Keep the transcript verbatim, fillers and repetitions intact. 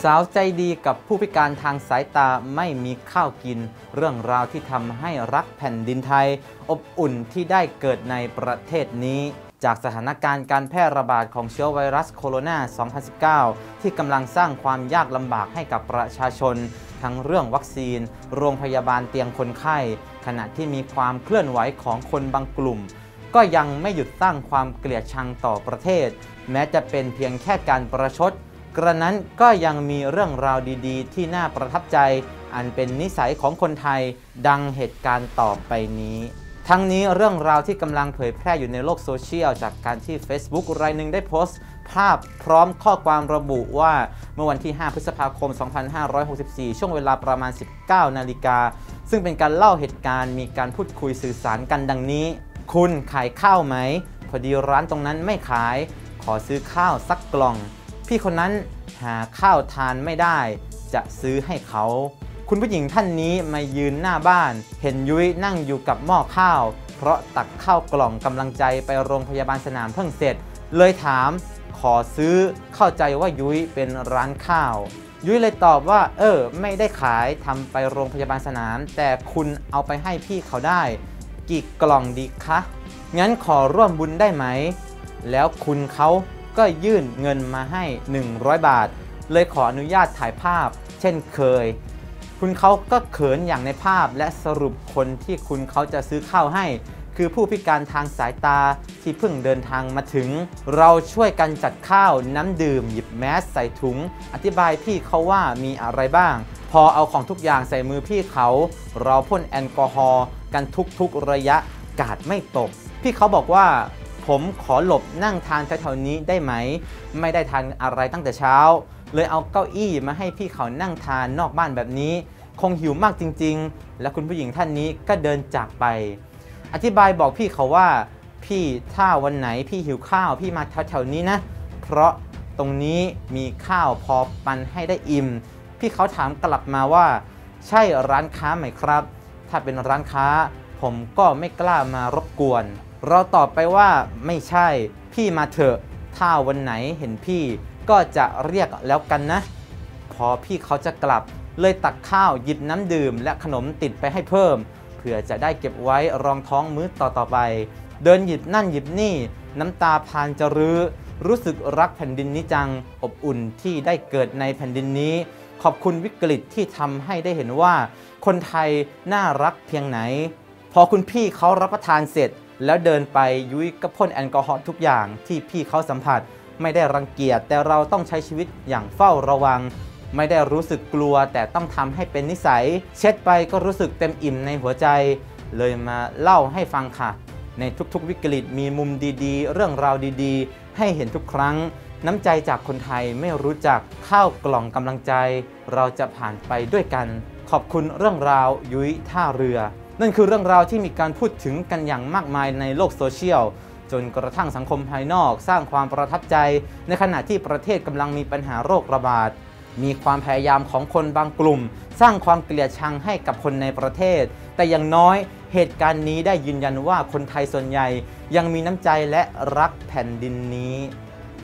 าวใจดีกับผู้พิการทางสายตาไม่มีข้าวกินเรื่องราวที่ทำให้รักแผ่นดินไทยอบอุ่นที่ได้เกิดในประเทศนี้จากสถานการณ์การแพร่ระบาดของเชื้อไวรัสโคโรนา สองพันสิบเก้า ที่กำลังสร้างความยากลำบากให้กับประชาชนทั้งเรื่องวัคซีนโรงพยาบาลเตียงคนไข้ขณะที่มีความเคลื่อนไหวของคนบางกลุ่มก็ยังไม่หยุดสร้างความเกลียดชังต่อประเทศแม้จะเป็นเพียงแค่การประชดกระนั้นก็ยังมีเรื่องราวดีๆที่น่าประทับใจอันเป็นนิสัยของคนไทยดังเหตุการณ์ต่อไปนี้ทั้งนี้เรื่องราวที่กำลังเผยแพร่อยู่ในโลกโซเชียลจากการที่ Facebook รายหนึ่งได้โพสต์ภาพพร้อมข้อความระบุว่าเมื่อวันที่ห้าพฤษภาคมสองพันห้าร้อยหกสิบสี่ช่วงเวลาประมาณ สิบเก้านาฬิกาซึ่งเป็นการเล่าเหตุการณ์มีการพูดคุยสื่อสารกันดังนี้คุณขายข้าวไหมพอดีร้านตรงนั้นไม่ขายขอซื้อข้าวสักกล่องพี่คนนั้นหาข้าวทานไม่ได้จะซื้อให้เขาคุณผู้หญิงท่านนี้มายืนหน้าบ้านเห็นยุ้ยนั่งอยู่กับหม้อข้าวเพราะตักข้าวกล่องกำลังใจไปโรงพยาบาลสนามเพิ่งเสร็จเลยถามขอซื้อเข้าใจว่ายุ้ยเป็นร้านข้าวยุ้ยเลยตอบว่าเออไม่ได้ขายทำไปโรงพยาบาลสนามแต่คุณเอาไปให้พี่เขาได้กี่กล่องดีคะงั้นขอร่วมบุญได้ไหมแล้วคุณเขาก็ยื่นเงินมาให้หนึ่งร้อยบาทเลยขออนุญาตถ่ายภาพเช่นเคยคุณเขาก็เขินอย่างในภาพและสรุปคนที่คุณเขาจะซื้อข้าวให้คือผู้พิการทางสายตาที่เพิ่งเดินทางมาถึงเราช่วยกันจัดข้าวน้ำดื่มหยิบแมสใส่ถุงอธิบายพี่เขาว่ามีอะไรบ้างพอเอาของทุกอย่างใส่มือพี่เขาเราพ่นแอลกอฮอล์กันทุกๆระยะกาดไม่ตกพี่เขาบอกว่าผมขอหลบนั่งทานแถวๆนี้ได้ไหมไม่ได้ทานอะไรตั้งแต่เช้าเลยเอาเก้าอี้มาให้พี่เขานั่งทานนอกบ้านแบบนี้คงหิวมากจริงๆและคุณผู้หญิงท่านนี้ก็เดินจากไปอธิบายบอกพี่เขาว่าพี่ถ้าวันไหนพี่หิวข้าวพี่มาแถวๆนี้นะเพราะตรงนี้มีข้าวพอปันให้ได้อิ่มพี่เขาถามกลับมาว่าใช่ร้านค้าไหมครับถ้าเป็นร้านค้าผมก็ไม่กล้ามารบกวนเราตอบไปว่าไม่ใช่พี่มาเถอะถ้าวันไหนเห็นพี่ก็จะเรียกแล้วกันนะพอพี่เขาจะกลับเลยตักข้าวหยิบน้ำดื่มและขนมติดไปให้เพิ่มเพื่อจะได้เก็บไว้รองท้องมื้อต่อๆไปเดินหยิบนั่นหยิบนี่น้ำตาพานจะรื้อรู้สึกรักแผ่นดินนี้จังอบอุ่นที่ได้เกิดในแผ่นดินนี้ขอบคุณวิกฤตที่ทำให้ได้เห็นว่าคนไทยน่ารักเพียงไหนพอคุณพี่เขารับประทานเสร็จแล้วเดินไปยุ้ยก็พ่นแอลกอฮอล์ทุกอย่างที่พี่เขาสัมผัสไม่ได้รังเกียจแต่เราต้องใช้ชีวิตอย่างเฝ้าระวังไม่ได้รู้สึกกลัวแต่ต้องทำให้เป็นนิสัยเช็ดไปก็รู้สึกเต็มอิ่มในหัวใจเลยมาเล่าให้ฟังค่ะในทุกๆวิกฤตมีมุมดีๆเรื่องราวดีๆให้เห็นทุกครั้งน้ำใจจากคนไทยไม่รู้จักข้าวกล่องกำลังใจเราจะผ่านไปด้วยกันขอบคุณเรื่องราวยุ้ยท่าเรือนั่นคือเรื่องราวที่มีการพูดถึงกันอย่างมากมายในโลกโซเชียลจนกระทั่งสังคมภายนอกสร้างความประทับใจในขณะที่ประเทศกำลังมีปัญหาโรคระบาดมีความพยายามของคนบางกลุ่มสร้างความเกลียดชังให้กับคนในประเทศแต่อย่างน้อยเหตุการณ์นี้ได้ยืนยันว่าคนไทยส่วนใหญ่ยังมีน้ำใจและรักแผ่นดินนี้